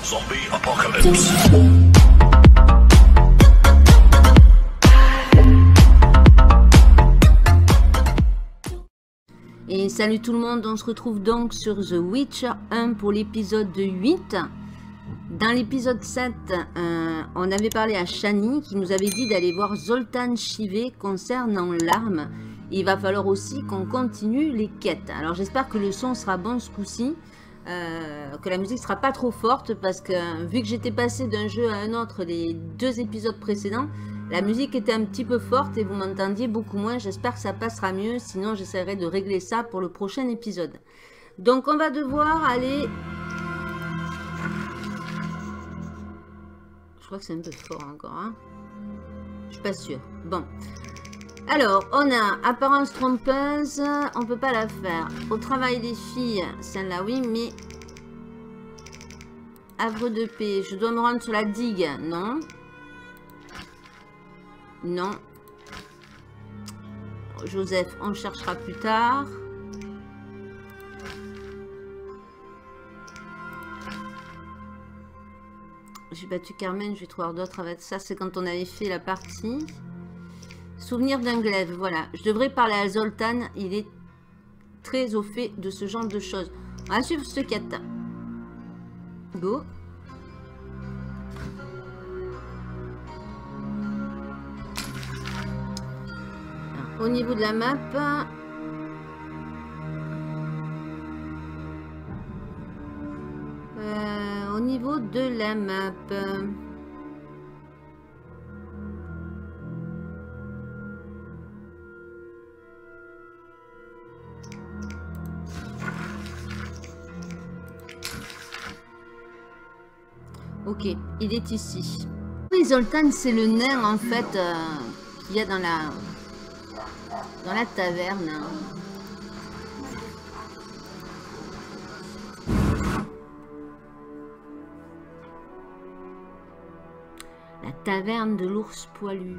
Zombie Apocalypse. Et salut tout le monde, on se retrouve donc sur The Witcher 1 pour l'épisode 8. Dans l'épisode 7, on avait parlé à Shani qui nous avait dit d'aller voir Zoltan Chivé concernant l'arme. Il va falloir aussi qu'on continue les quêtes. Alors j'espère que le son sera bon ce coup-ci, que la musique sera pas trop forte parce que vu que j'étais passé d'un jeu à un autre les 2 épisodes précédents, la musique était un petit peu forte et vous m'entendiez beaucoup moins. J'espère que ça passera mieux, sinon j'essaierai de régler ça pour le prochain épisode. Donc on va devoir aller... Je crois que c'est un peu fort encore, hein. Je suis pas sûre. Bon. Alors, on a apparence trompeuse, on peut pas la faire. Au travail des filles, celle-là oui, mais... Havre de paix, je dois me rendre sur la digue, non. Non. Joseph, on cherchera plus tard. J'ai battu Carmen, je vais trouver d'autres avec ça. C'est quand on avait fait la partie. Souvenir d'un glaive, voilà. Je devrais parler à Zoltan, il est très au fait de ce genre de choses. On va suivre ce quête. Go. Au niveau de la map, au niveau de la map, ok, il est ici. Oui, Zoltan, c'est le nain en fait qu'il y a dans la taverne. La taverne de l'ours poilu.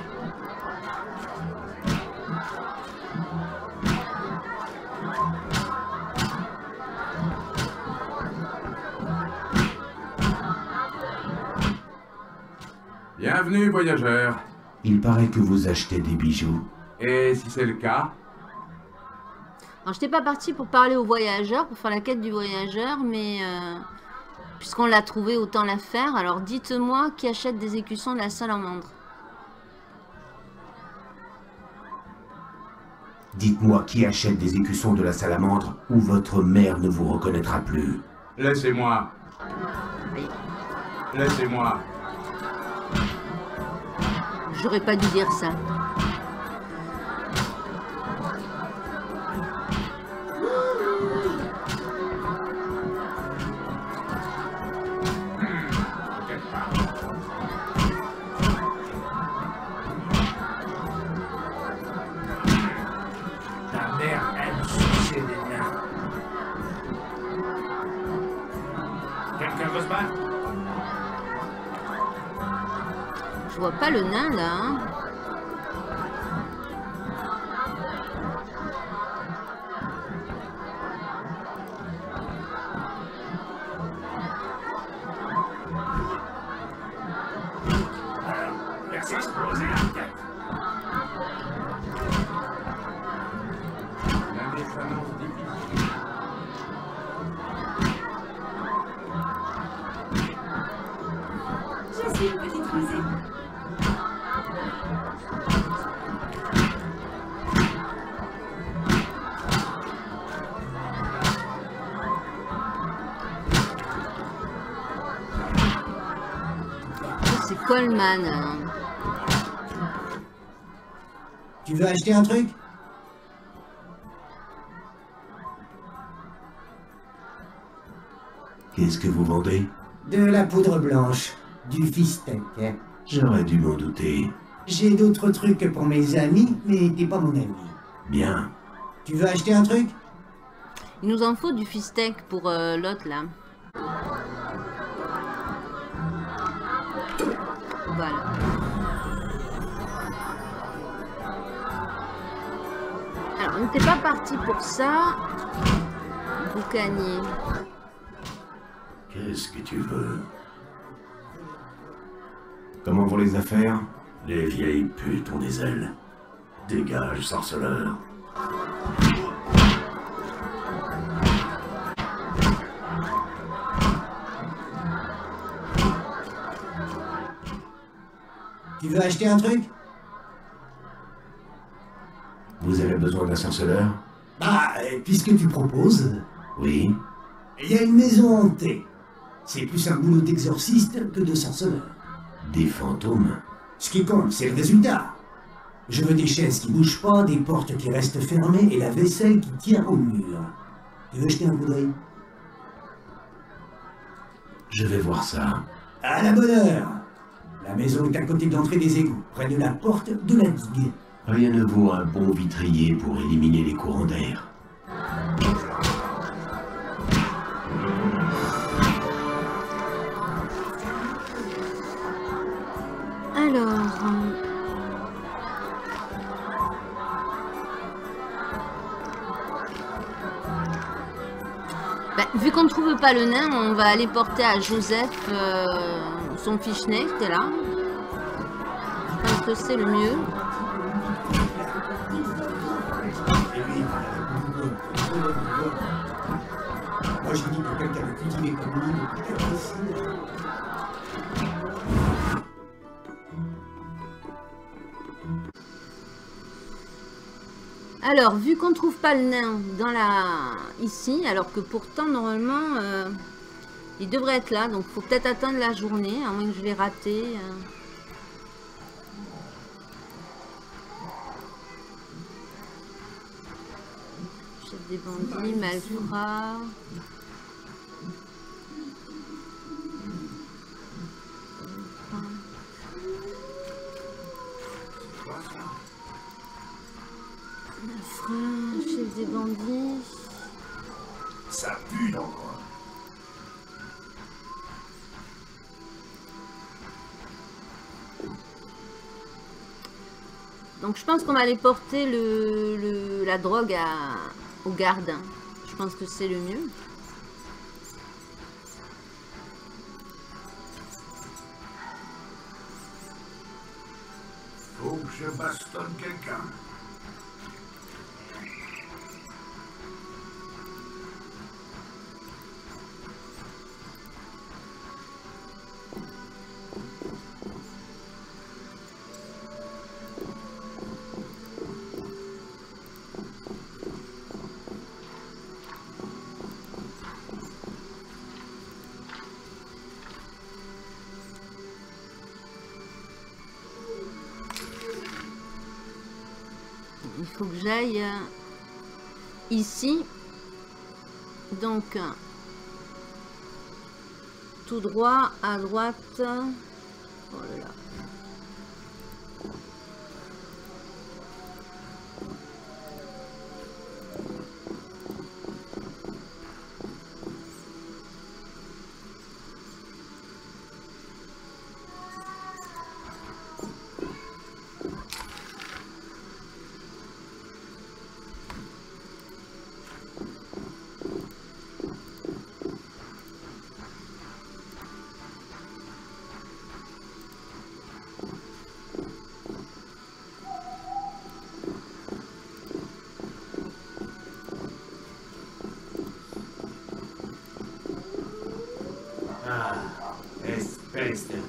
Bienvenue, voyageurs. Il paraît que vous achetez des bijoux. Et si c'est le cas? Alors, je n'étais pas partie pour parler aux voyageurs, pour faire la quête du voyageur, mais puisqu'on l'a trouvé, autant la faire. Alors, dites-moi qui achète des écussons de la salamandre. Dites-moi qui achète des écussons de la salamandre ou votre mère ne vous reconnaîtra plus. Laissez-moi. Oui. Laissez-moi. J'aurais pas dû dire ça. Ta mère aime sucer des nains. Quelqu'un veut se battre? Je vois pas le nain là. Hein. Merci exploser la tête. La naissance difficile. Je suis une petite fusée. C'est Coleman. Hein. Tu veux acheter un truc? Qu'est-ce que vous vendez? De la poudre blanche, du fistek. J'aurais dû m'en douter. J'ai d'autres trucs pour mes amis, mais t'es pas mon ami. Bien. Tu veux acheter un truc? Il nous en faut du fistek pour l'autre là. Voilà. Alors, on n'était pas parti pour ça. Boucanier. Qu'est-ce que tu veux? Comment vont les affaires? Les vieilles putes ont des ailes. Dégage, sorceleur. Tu veux acheter un truc? Vous avez besoin d'un sorceleur? Bah, puisque tu proposes, Oui. il y a une maison hantée. C'est plus un boulot d'exorciste que de sorceleur. Des fantômes? Ce qui compte, c'est le résultat. Je veux des chaises qui bougent pas, des portes qui restent fermées et la vaisselle qui tient au mur. Tu veux jeter un coup d'œil? Je vais voir ça. À la bonne heure. La maison est à côté de l'entrée des égouts, près de la porte de la digue. Rien ne vaut un bon vitrier pour éliminer les courants d'air. Alors... ben, vu qu'on ne trouve pas le nain, on va aller porter à Joseph son fiche-nez, t'es là. Je pense que c'est le mieux. Moi j'ai dit que quelqu'un de cultivé comme lui ne peut pas ici. Alors, vu qu'on ne trouve pas le nain dans la... ici, alors que pourtant, normalement, il devrait être là. Donc, il faut peut-être attendre la journée, à moins que je l'ai raté. Chef des bandits, malfrats... Chef des bandits. Ça pue l'endroit. Donc je pense qu'on va aller porter la drogue au garde. Je pense que c'est le mieux. Faut que je bastonne quelqu'un. Il faut que j'aille ici. Donc, tout droit, à droite. Oh là là. Espèce de...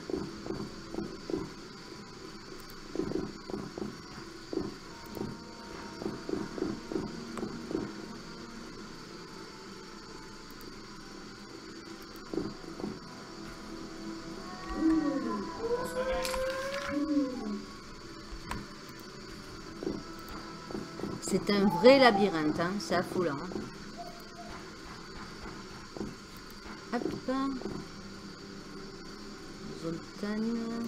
C'est un vrai labyrinthe, hein. C'est affolant. Hop. Zoltan.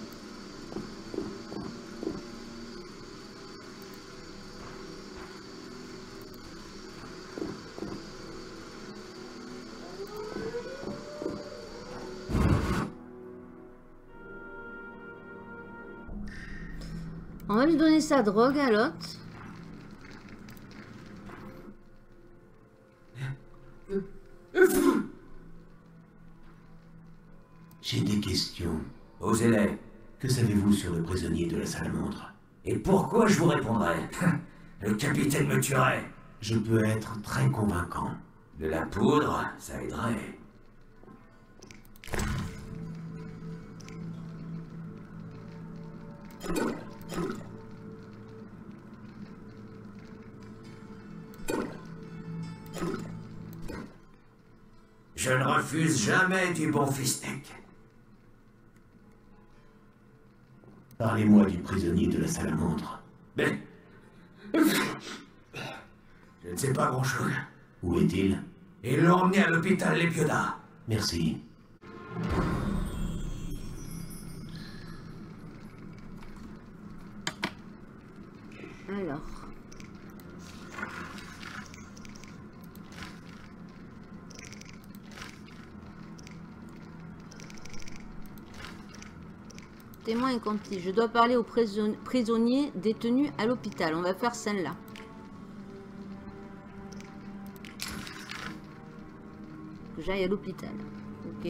On va lui donner sa drogue à l'autre. J'ai des questions. Osez-les. Que savez-vous sur le prisonnier de la salamandre? Et pourquoi je vous répondrais? Le capitaine me tuerait. Je peux être très convaincant. De la poudre, ça aiderait. Je ne refuse jamais du bon fistec. Parlez-moi du prisonnier de la salamandre. Mais... Je ne sais pas grand-chose. Où est-il? Ils l'ont emmené à l'hôpital Les Piodas. Merci. Alors. Témoin accompli. Je dois parler aux prisonniers détenus à l'hôpital. On va faire celle-là. Que j'aille à l'hôpital. Ok.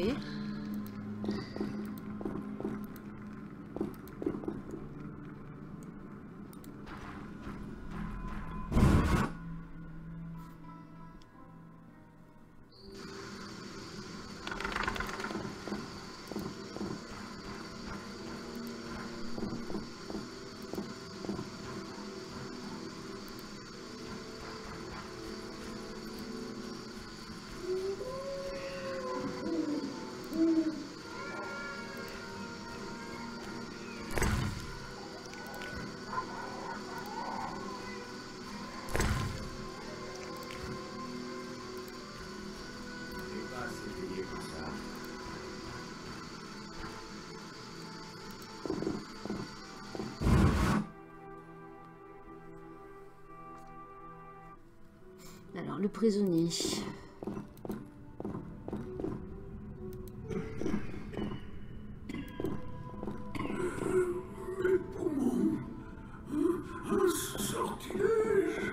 Alors, le prisonnier. Sortilège.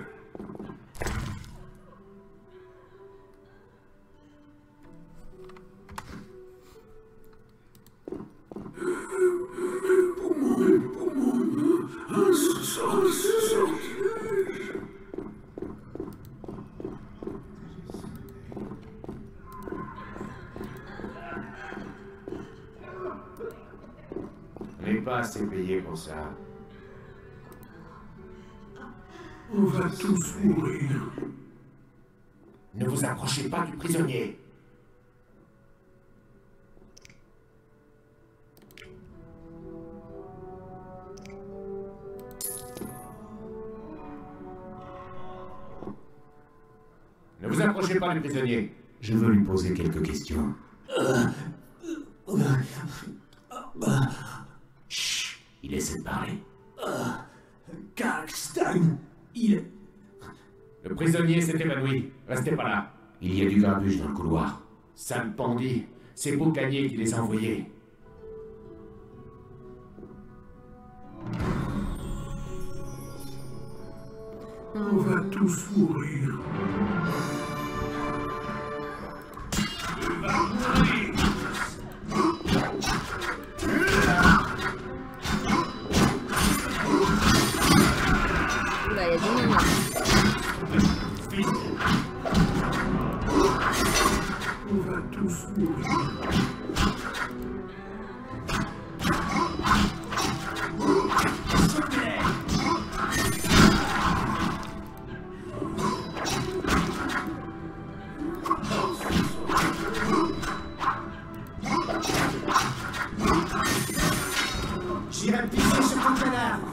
Sortilège. On n'est pas assez payé pour ça. On va tous mourir. Ne vous approchez pas du prisonnier. Ne vous approchez pas du prisonnier. Je veux lui poser quelques questions. Chut, il essaie de parler. Kalkstein, il... Le prisonnier s'est évanoui. Restez pas là. Il y a du grabuge dans le couloir. Sam Pandy, c'est Boucanier qui les a envoyés. On va tous mourir. Oula, il y a du monde là. On va tous mourir. J'irai pisser sur ton cadavre.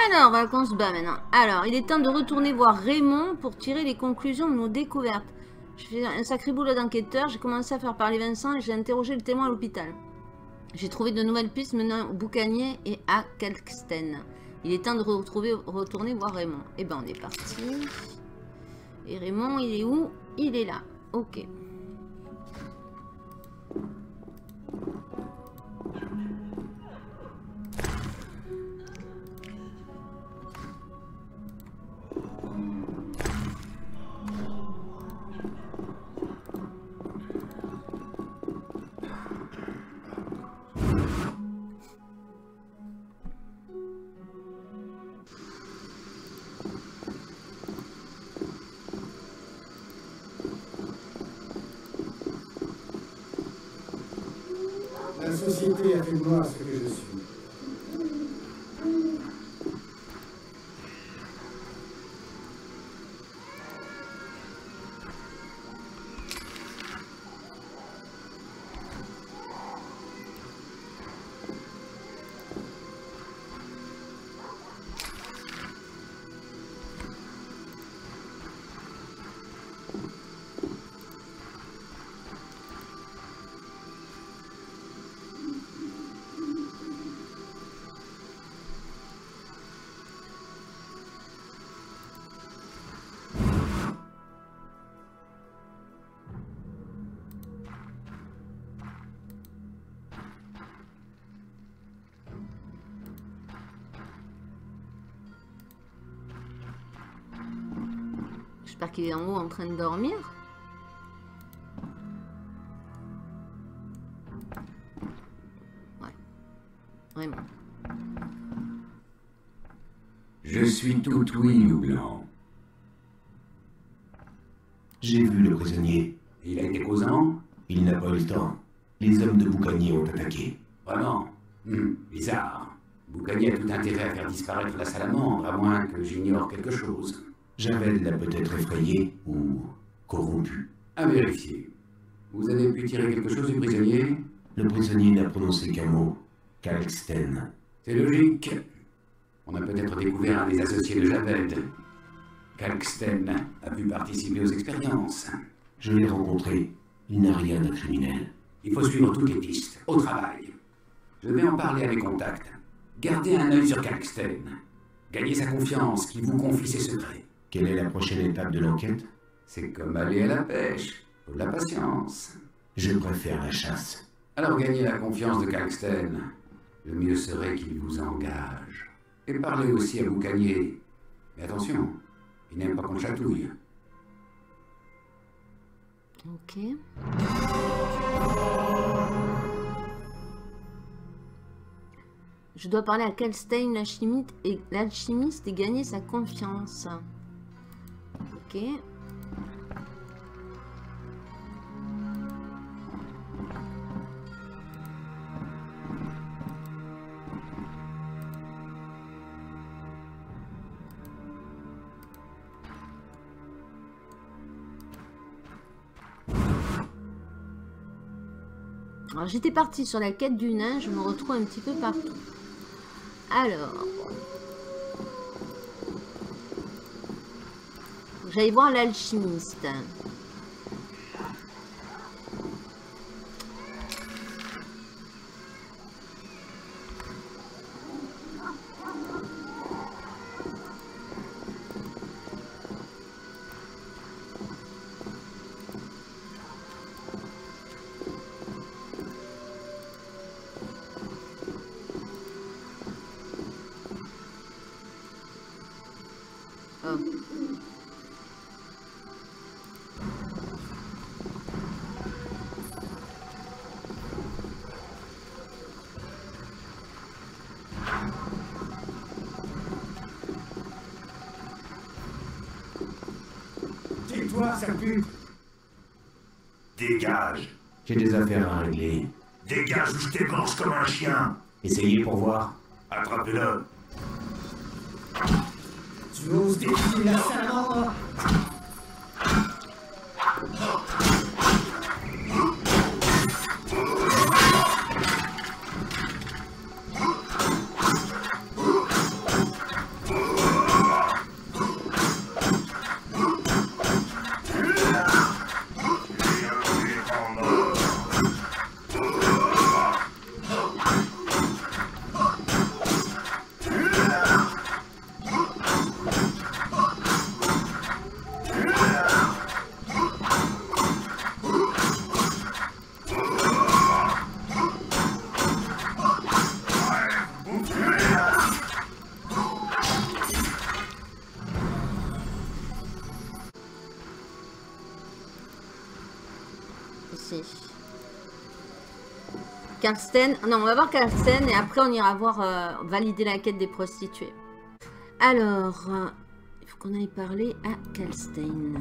Alors, voilà qu'on se bat maintenant. Alors, il est temps de retourner voir Raymond pour tirer les conclusions de nos découvertes. Je fais un sacré boulot d'enquêteur. J'ai commencé à faire parler Vincent et j'ai interrogé le témoin à l'hôpital. J'ai trouvé de nouvelles pistes menant au Boucanier et à Kalksten. Il est temps de retourner voir Raymond. Eh ben, on est parti. Et Raymond, il est où? Il est là. Ok. La société a fait de moi ce que je suis. J'espère qu'il est en haut en train de dormir. Ouais. Vraiment. Je suis tout oui ou blanc. J'ai vu le prisonnier. Il a été causant? Il n'a pas eu le temps. Les hommes de Boucanier ont attaqué. Vraiment? Bizarre. Boucanier a tout intérêt à faire disparaître la salamandre, à moins que j'ignore quelque chose. Javel l'a peut-être effrayé ou corrompu. À vérifier. Vous avez pu tirer quelque chose du prisonnier? Le prisonnier n'a prononcé qu'un mot. Kalksten. C'est logique. On a peut-être découvert un des associés de Javed. Kalksten a pu participer aux expériences. Je l'ai rencontré. Il n'a rien de criminel. Il faut suivre toutes les pistes. Au travail. Je vais en parler à mes contacts. Gardez un œil sur Kalksten. Gagnez sa confiance, qu'il vous confie ses secrets. Quelle est la prochaine étape de l'enquête? C'est comme aller à la pêche. Faut de la patience. Je préfère la chasse. Alors gagnez la confiance de Kalksten. Le mieux serait qu'il vous engage. Et parlez aussi à Boucanier. Mais attention, il n'aime pas qu'on chatouille. Ok. Je dois parler à Kalksten, l'alchimiste, et gagner sa confiance. Ok. Alors j'étais partie sur la quête du nain, je me retrouve un petit peu partout. Alors, j'allais voir l'alchimiste. Tais-toi, sale pute! Dégage! J'ai des affaires à régler. Dégage ou je t'égorge comme un chien! Essayez pour voir. Attrapez-le! Tu oses défier la salamandre? Merci. Karsten. Non, on va voir Karsten et après on ira voir valider la quête des prostituées. Alors, il faut qu'on aille parler à Karsten.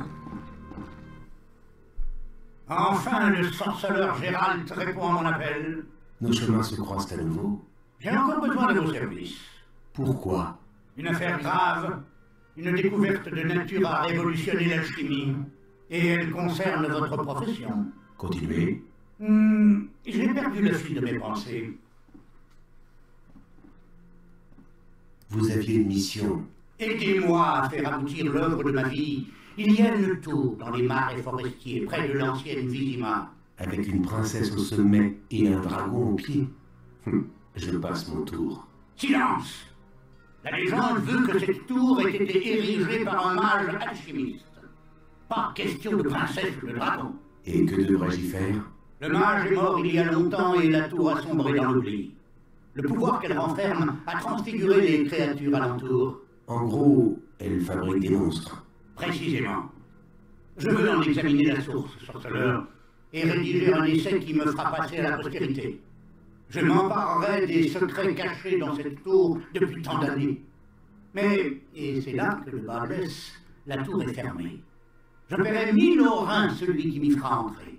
Enfin, le sorceleur Gérald répond à mon appel. Nos chemins se croisent à nouveau. J'ai encore besoin de vos services. Pourquoi? Une affaire grave, une découverte de nature à révolutionner l'alchimie. Et elle concerne votre profession. Continuez. J'ai perdu le fil de mes pensées. Vous aviez une mission. Aidez-moi à faire aboutir l'œuvre de ma vie. Il y a une tour dans les marais forestiers, près de l'ancienne Vizima. Avec une princesse au sommet et un dragon au pied. Je passe mon tour. Silence! La légende veut que cette tour ait été érigée par un mage alchimiste. Pas question de princesse ou de dragon. Et que devrais-je y faire? Le mage est mort il y a longtemps et la tour a sombré dans l'oubli. Le pouvoir qu'elle renferme a transfiguré les créatures alentour. En gros, elle fabrique des monstres. Précisément. Je veux en examiner la source, sorceleur, et rédiger un essai qui me fera passer à la postérité. Je m'emparerai des secrets cachés dans cette tour depuis tant d'années. Mais, et c'est là que le bas blesse, la tour est fermée. Je paierai 1000 orins celui qui m'y fera entrer.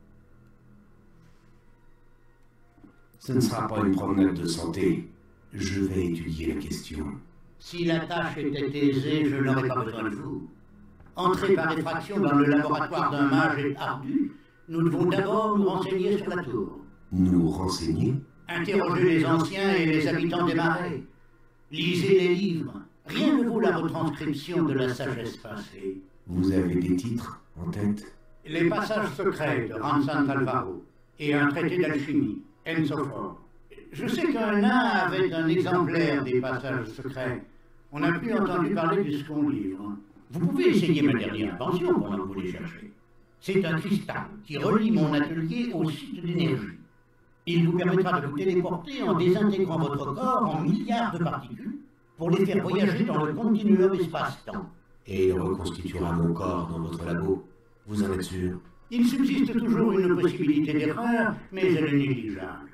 Ce ne sera pas une promenade de santé. Je vais étudier la question. Si la tâche était aisée, je n'aurais pas besoin de vous. Entrer par effraction dans le laboratoire d'un mage est ardu. Nous devons d'abord nous renseigner sur la tour. Nous renseigner? Interrogez les anciens et les habitants des marais. Lisez les livres. Rien ne vaut la retranscription de la sagesse passée. Vous avez des titres en tête? Les passages secrets de Ransan Alvaro et un traité d'alchimie, Ensophore. Je sais qu'un nain avait un exemplaire des passages secrets. On n'a plus entendu parler du second livre. Vous pouvez essayer ma dernière invention pendant que vous les cherchez. C'est un cristal qui relie mon atelier au site d'énergie. Il vous permettra de vous téléporter en désintégrant votre corps en milliards de particules pour les faire voyager dans le continuum espace-temps. Et il reconstituera mon corps dans votre labo. Vous en êtes sûr? Il subsiste toujours une possibilité d'erreur, mais elle est négligeable.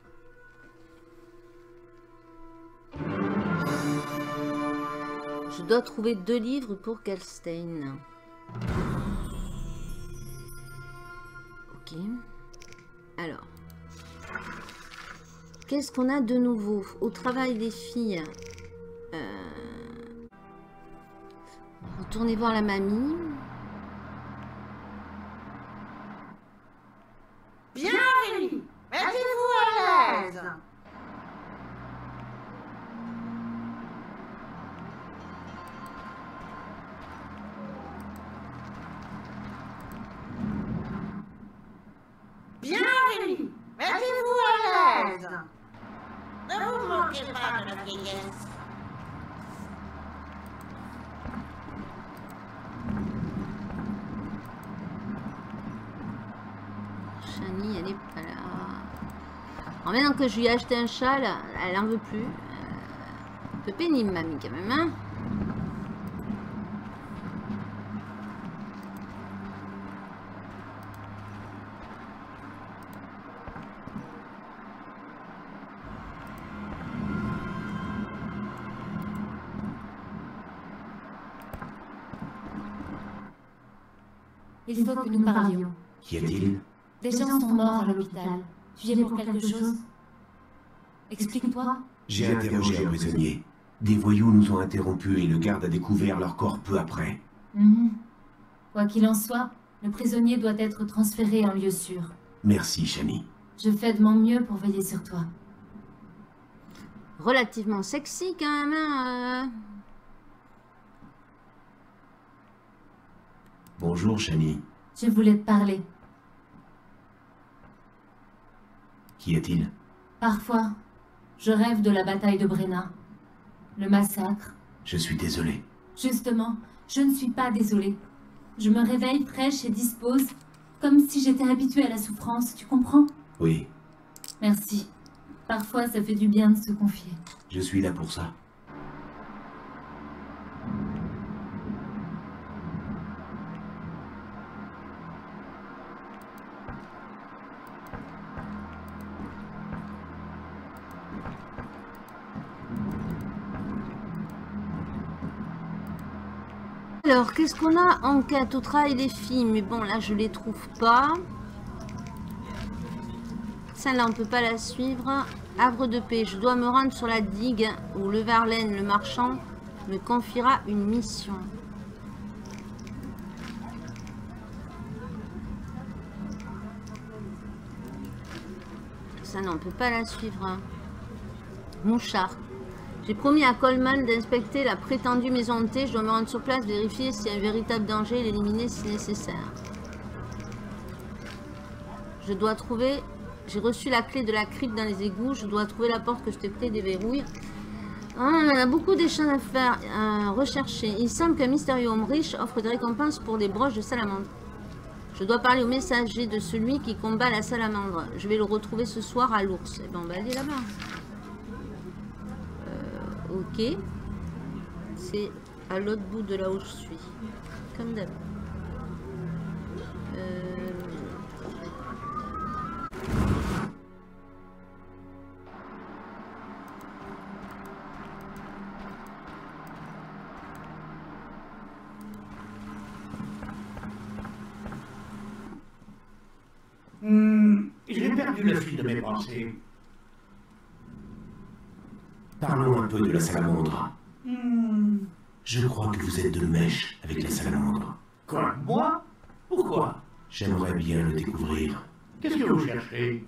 Je dois trouver 2 livres pour Karsten. Ok. Alors. Qu'est-ce qu'on a de nouveau au travail des filles? Retournez voir la mamie. Bienvenue. Mettez-vous à l'aise. Bienvenue. Mettez-vous à l'aise. Ne vous moquez pas de la vieillesse. Shani, elle est pas là. Alors maintenant que je lui ai acheté un châle, elle en veut plus. Un peu pénible, mamie, quand même, hein. Il faut que nous parlions. Qu'y a-t-il? Des gens sont morts à l'hôpital. Tu viens pour quelque chose? Explique-toi. J'ai interrogé un prisonnier. Des voyous nous ont interrompus et le garde a découvert leur corps peu après. Quoi qu'il en soit, le prisonnier doit être transféré en lieu sûr. Merci, Shani. Je fais de mon mieux pour veiller sur toi. Relativement sexy quand même, hein. Bonjour, Shani. Je voulais te parler. Qu'y a-t-il? Parfois, je rêve de la bataille de Brenna. Le massacre. Je suis désolé. Justement, je ne suis pas désolée. Je me réveille fraîche et dispose, comme si j'étais habituée à la souffrance, tu comprends? Oui, Merci. Parfois, ça fait du bien de se confier. je suis là pour ça. Alors, qu'est-ce qu'on a en quête au travail des filles? Mais bon, là, je les trouve pas. Celle-là, on peut pas la suivre. Havre de paix. Je dois me rendre sur la digue où le Verlaine, le marchand, me confiera une mission. Ça, non, on peut pas la suivre. Hein. Mouchard. J'ai promis à Coleman d'inspecter la prétendue maison hantée. Je dois me rendre sur place, vérifier s'il y a un véritable danger et l'éliminer si nécessaire. Je dois trouver... J'ai reçu la clé de la crypte dans les égouts. Je dois trouver la porte que je t'ai prête des verrouilles. Ah, on a beaucoup d'échanges à faire, à rechercher. Il semble qu'un mystérieux homme riche offre des récompenses pour des broches de salamandre. Je dois parler au messager de celui qui combat la salamandre. Je vais le retrouver ce soir à l'ours. Eh ben, on va aller là-bas. Ok. C'est à l'autre bout de là où je suis. Comme d'hab. J'ai perdu le fil de mes pensées. Parlons un peu de la salamandre. Je crois que vous êtes de mèche avec la salamandre. Quoi, moi? Pourquoi? J'aimerais bien le découvrir. Qu'est-ce que vous cherchez?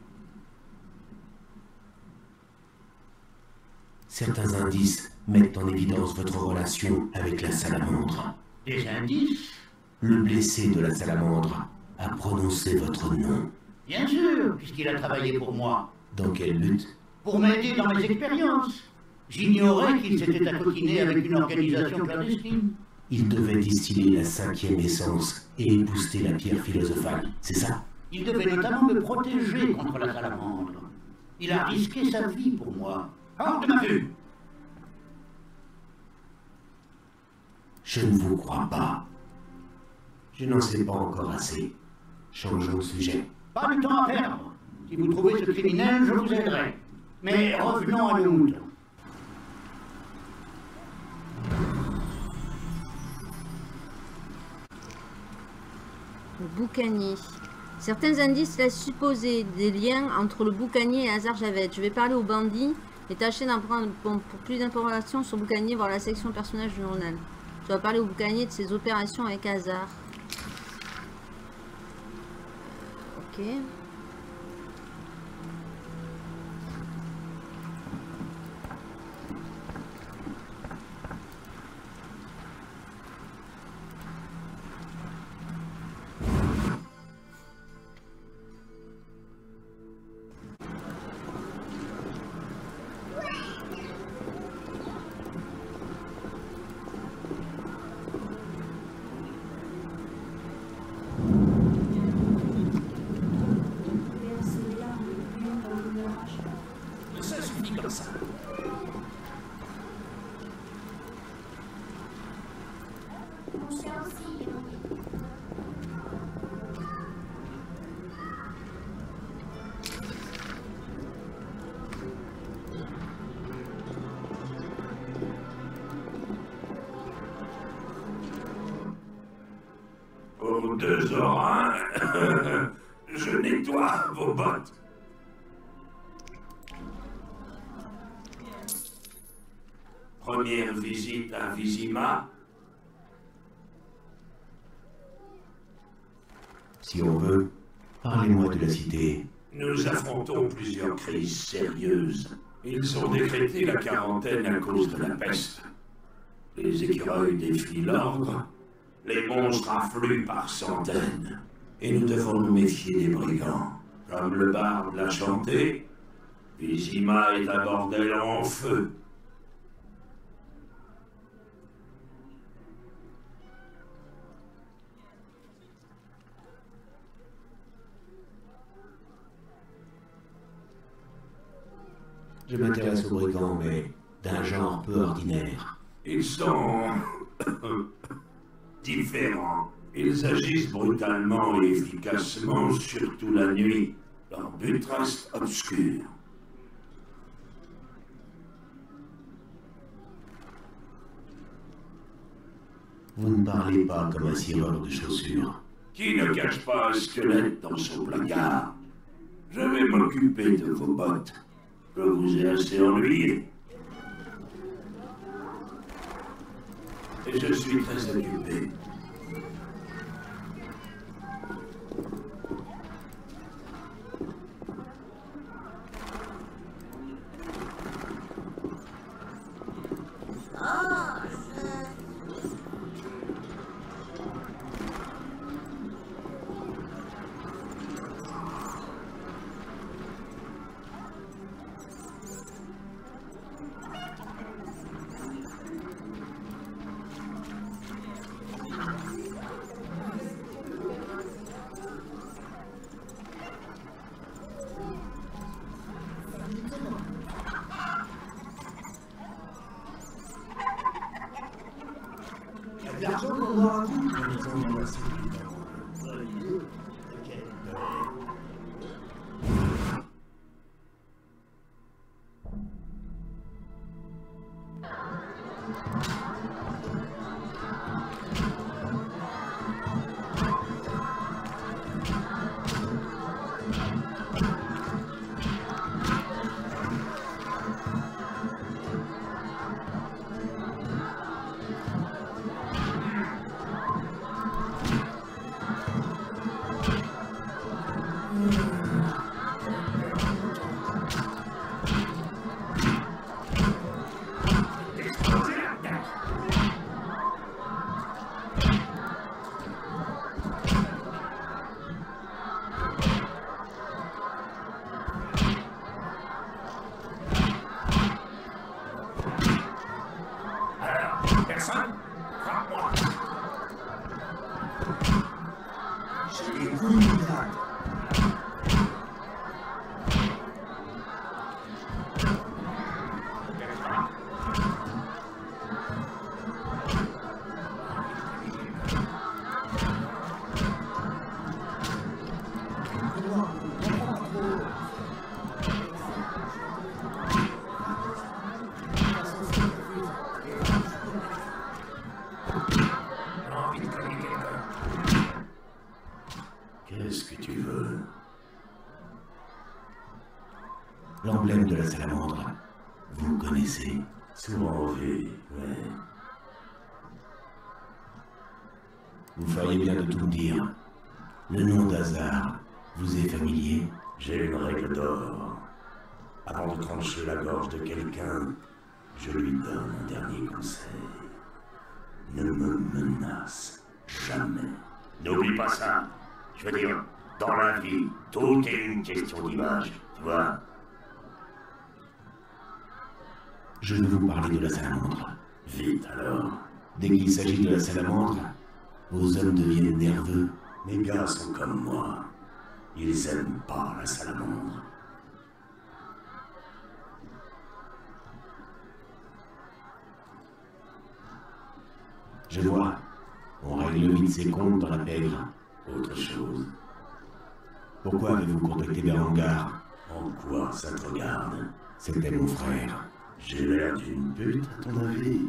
Certains indices mettent en évidence votre relation avec la salamandre. Des indices? Le blessé de la salamandre a prononcé votre nom. Bien sûr, puisqu'il a travaillé pour moi. Dans quel but? Pour m'aider dans mes expériences. J'ignorais qu'il s'était accoquiné avec une organisation clandestine. Il devait distiller la 5e essence et épouster la pierre philosophale, c'est ça? Il devait notamment me protéger contre la salamandre. Il a risqué sa vie pour moi. Hors de ma vue! Je ne vous crois pas. Je n'en sais pas encore assez. Changeons de sujet. Pas de temps à perdre. Si vous trouvez ce criminel, je vous aiderai. Mais revenons à nos moutons. Le boucanier. Certains indices laissent supposer des liens entre le boucanier et Hazar Javed. Je vais parler aux bandits et tâcher d'en prendre pour plus d'informations sur le boucanier, voir la section personnage du journal. Je dois parler au boucanier de ses opérations avec Hazar. Ok. Ça suffit comme ça. Aux 2 orins, je nettoie vos bottes. Première visite à Vizima. Si on veut, parlez-moi de la cité. Nous affrontons plusieurs crises sérieuses. Ils ont décrété la quarantaine à cause de la peste. Les écureuils défient l'ordre. Les monstres affluent par centaines. Et nous devons nous méfier des brigands. Comme le barde l'a chanté, Vizima est un bordel en feu. Je m'intéresse aux brigands, mais d'un genre peu ordinaire. Ils sont différents. Ils agissent brutalement et efficacement, surtout la nuit. Leur but reste obscur. Vous ne parlez pas comme un cireur de chaussures. Qui ne cache pas un squelette dans son placard? Je vais m'occuper de vos bottes. Je vous ai assez ennuyé. Et je suis très occupé. Qu'est-ce que tu veux? L'emblème de la salamandre. Vous connaissez? Souvent vu, ouais. Vous feriez bien de tout me dire. Le nom d'Hazard vous est familier? J'ai une règle d'or. Avant de trancher la gorge de quelqu'un, je lui donne un dernier conseil. Ne me menace jamais. N'oublie pas ça. Je veux dire, dans la vie, tout est une question d'image, tu vois? Je veux vous parler de la salamandre. Vite alors. Dès qu'il s'agit de la salamandre, vos hommes deviennent nerveux. Mes gars sont comme moi. Ils aiment pas la salamandre. Je vois. On règle vite ses comptes dans la pègre. Autre chose. Pourquoi avez-vous contacté Berengar? En quoi ça te regarde? C'était mon frère. J'ai l'air d'une pute, à ton avis?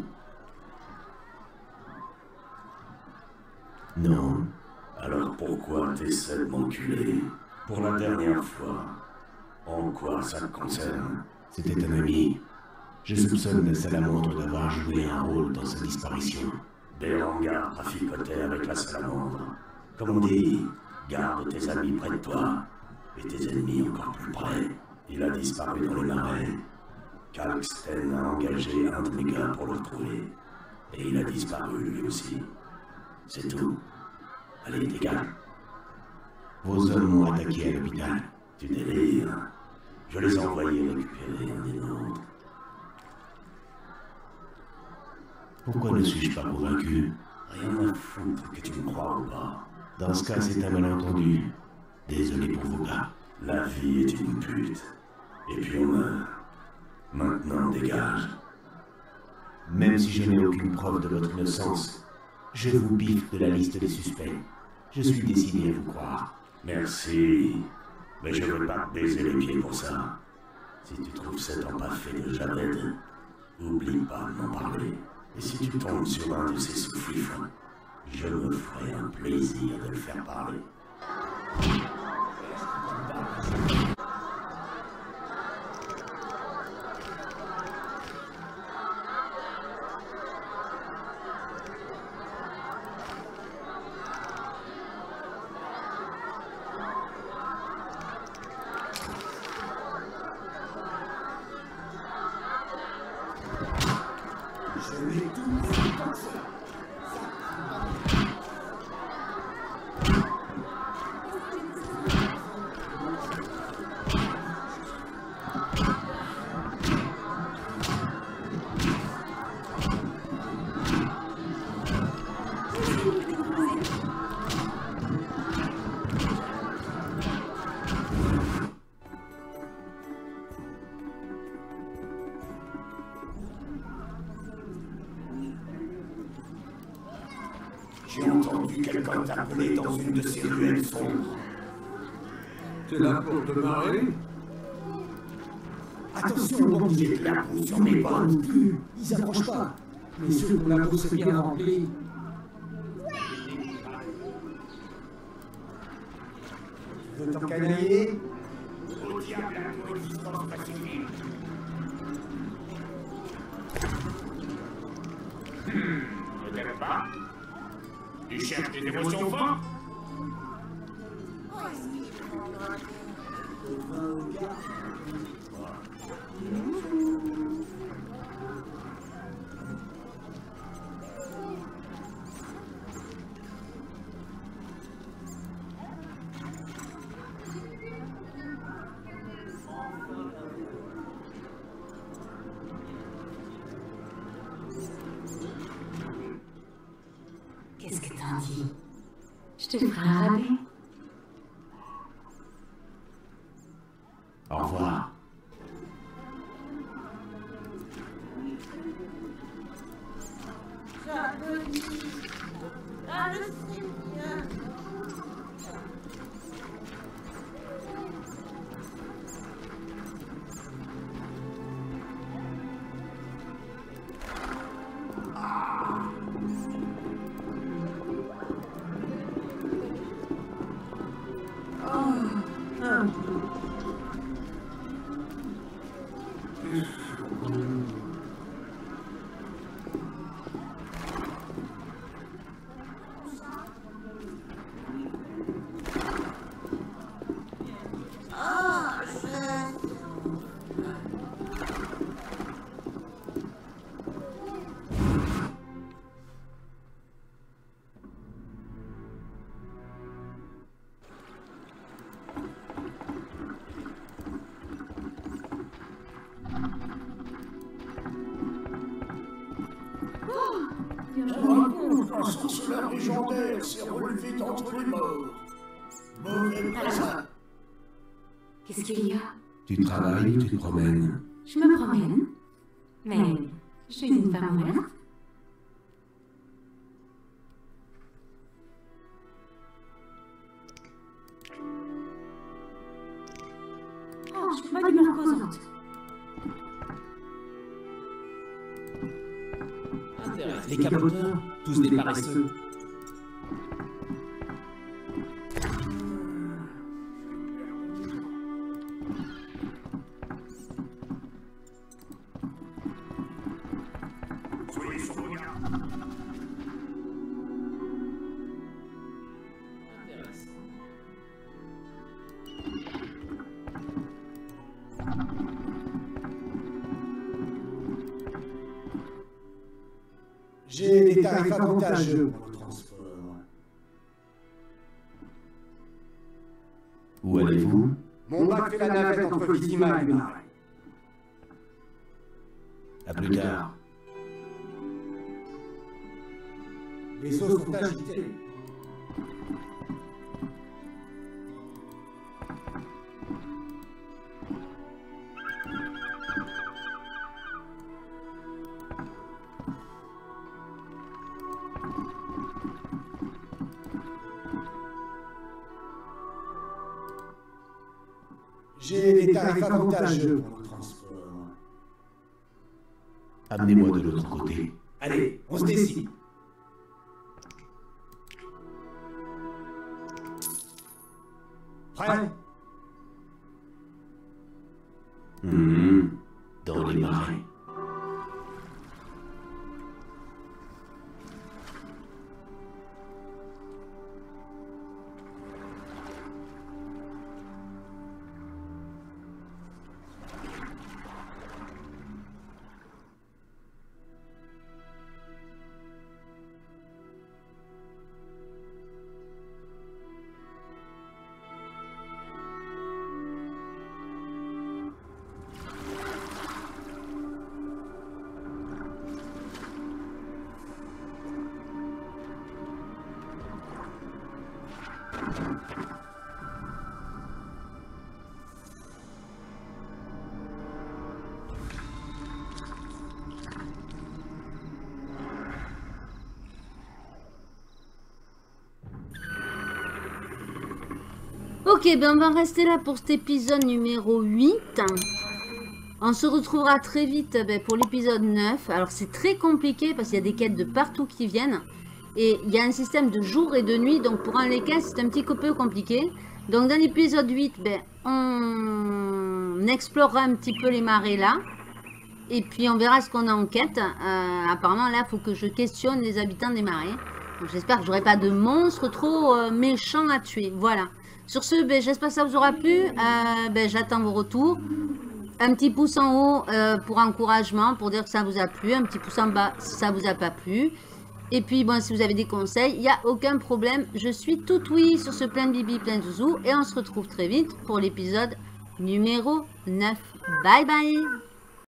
Non. Alors pourquoi t'essaies de m'enculer? Pour la dernière fois. En quoi ça te concerne? C'était un ami. Je soupçonne la salamandre d'avoir joué un rôle dans sa disparition. Berengar traficotait avec la salamandre. Comme on dit, garde tes amis près de toi, et tes ennemis encore plus près. Il a disparu dans les marais. Kalksten a engagé un de mes gars pour le retrouver. Et il a disparu lui aussi. C'est tout. Allez, dégage. Vos hommes m'ont attaqué à l'hôpital. Tu délires. Je les ai envoyés récupérer un des nôtres. Pourquoi ne suis-je pas convaincu? Rien à foutre que tu me crois ou pas. Dans ce cas, c'est un malentendu. Désolé pour vos gars. La vie est une pute. Et puis on meurt. Maintenant, dégage. Même si je n'ai aucune preuve de votre innocence, je vous biffe de la liste des suspects. Je suis décidé à vous croire. Merci. Mais je veux pas te baiser les pieds pour ça. Si tu trouves cet empaffé de Javed, oublie pas de m'en parler. Et si tu tombes sur l'un de ces sous-fifres, je me ferai un plaisir de le faire parler. J'ai entendu quelqu'un t'appeler dans une de ces ruelles sombres. T'es là pour te marrer? Attention aux bandits de la peau sur mes pas non plus. Ils approchent pas. Mais ceux dont la bourse est bien remplie. Tu veux t'encanailler? Au diable à ton existence pacifique. Peut-être pas. Tu cherches des émotions fortes? Qu'est-ce que t'en dis? Je te ferai un rabais. Au revoir. Un sorceleur légendaire s'est relevé d'entre les morts. Mauvais présent. Qu'est-ce qu'il y a? Tu travailles ou tu te promènes? Je me promène. Mais je suis une femme ouverte. Oh, je suis pas d'humeur causante. Les caboteurs, tous des paresseux. Soyez sur vos gardes. J'ai des tarifs avantageux pour le transport. Où allez-vous? Mon bac fait la navette entre Kizima et Marais. À plus tard. Les eaux sont agitées. J'ai des tarifs avantageux pour le transport. Amenez-moi de l'autre côté. Allez, on se décide. Prêt? Dans les marais. Ok, ben on va rester là pour cet épisode numéro 8. On se retrouvera très vite pour l'épisode 9. Alors c'est très compliqué parce qu'il y a des quêtes de partout qui viennent. Et il y a un système de jour et de nuit. Donc pour un les quêtes, c'est un petit peu compliqué. Donc dans l'épisode 8, on explorera un petit peu les marais là. Et puis on verra ce qu'on a en quête. Apparemment là, il faut que je questionne les habitants des marais. J'espère que j'aurai pas de monstres trop méchants à tuer. Voilà. Sur ce, j'espère que ça vous aura plu. J'attends vos retours. Un petit pouce en haut pour encouragement, pour dire que ça vous a plu. Un petit pouce en bas si ça vous a pas plu. Et puis, bon, si vous avez des conseils, il n'y a aucun problème. Je suis tout oui sur ce plein de bibi, plein de zouzou. Et on se retrouve très vite pour l'épisode numéro 9. Bye bye.